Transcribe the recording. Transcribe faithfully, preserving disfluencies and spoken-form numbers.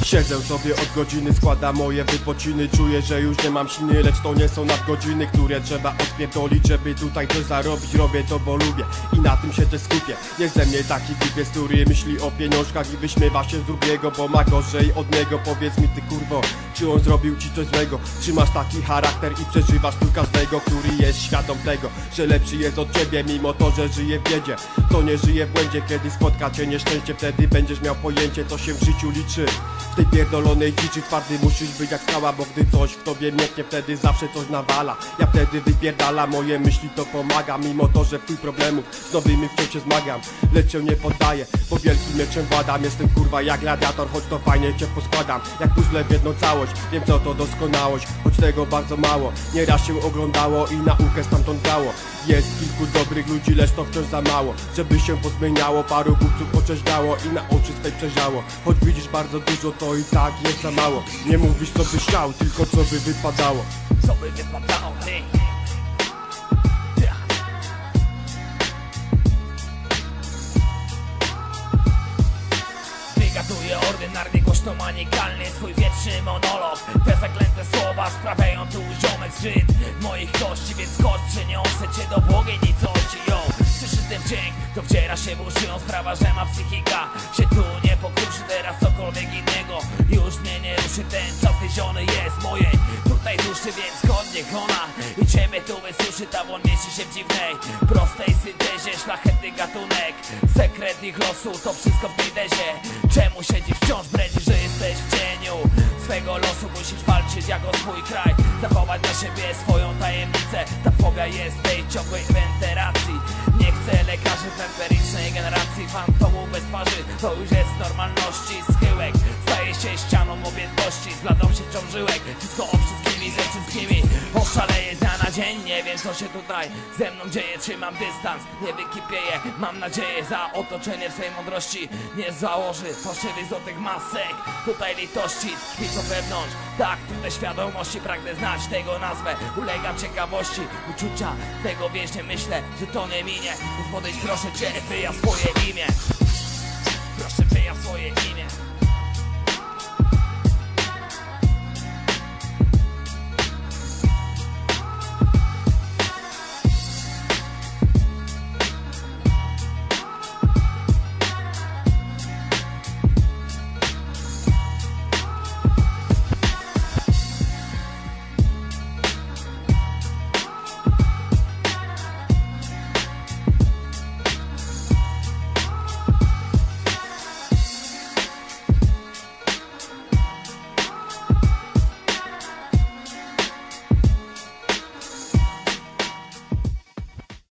Siedzę sobie od godziny, składam moje wypociny. Czuję, że już nie mam siny, lecz to nie są nadgodziny, które trzeba odpierdolić, żeby tutaj coś zarobić. Robię to, bo lubię i na tym się też skupię. Jest ze mnie taki typiec, który myśli o pieniążkach i wyśmiewa się z drugiego, bo ma gorzej od niego. Powiedz mi ty kurwo, czy on zrobił ci coś złego? Czy masz taki charakter i przeżywasz tu każdego, który jest świadom tego, że lepszy jest od ciebie, mimo to, że żyje w biedzie. To nie żyje w błędzie, kiedy spotka cię nieszczęście. Wtedy będziesz miał pojęcie, co się w życiu liczy. W tej pierdolonej dziczy twardy musisz być jak skała, bo gdy coś w tobie mięknie, wtedy zawsze coś nawala. Ja wtedy wypierdala, moje myśli to pomaga, mimo to, że w chuj problemów z nowymi wciąż się zmagam. Lecz się nie poddaję, bo wielkim mieczem władam. Jestem kurwa jak gladiator, choć to fajnie cię poskładam jak puzzle w jedną całość. Wiem co to doskonałość, choć tego bardzo mało nieraz się oglądało i naukę stamtąd brało. Jest kilku dobrych ludzi, lecz to wciąż za mało, żeby się pozmieniało. Paru kupców oczeźniało i na oczy swej przejrzało. Choć widzisz bardzo dużo, to i tak jest za mało. Nie mówisz co byś chciał, tylko co by wypadało. Co by wypadało, hej. Wygaduję ordynarnie, głośno maniakalnie swój wieczny monolog. Te zaklęte słowa sprawiają tu ziomek zgrzyt moich kości, więc chodź, przeniosę cię do błogiej nicości. Yo, słyszy ten dźwięk, to wdziera się w uszy. On sprawia, że ma psychika się tu nie pokruszy. Teraz cokolwiek innego już mnie nie ruszy. Ten czas wyziony jest mojej tutaj duszy, więc chodź, niech ona i ciebie tu wysuszy. Ta won mieści się w dziwnej, prostej syntezie. Szlachetny gatunek, sekret ich losu, to wszystko w tej dezie. Czemu siedzisz wciąż, bredzisz, że jesteś w cieniu swego losu? Musisz walczyć jak o swój kraj, zachować dla siebie swoją tajemnicę. Ta fobia jest w tej ciągłej wenteracji. Nie chcę lekarzy w empirycznej generacji fantomów bez twarzy, to już jest normalności. Schyłek staje się ścianą objętości, z bladą siecią żyłek. Wszystko o wszystkimi, ze wszystkimi oszaleję z dnia na dzień. Nie wiem co się tutaj ze mną dzieje, trzymam dystans, nie wykipieję. Mam nadzieję, za otoczenie swej mądrości nie założy fałszywych złotych masek. Tutaj litości tkwi to wewnątrz, tak, tutaj świadomości. Pragnę znać tego nazwę, ulegam ciekawości uczucia tego wiecznie. Myślę, że to nie minie, więc podejdź proszę cię, wyjaw swoje imię. Proszę wyjaw swoje imię.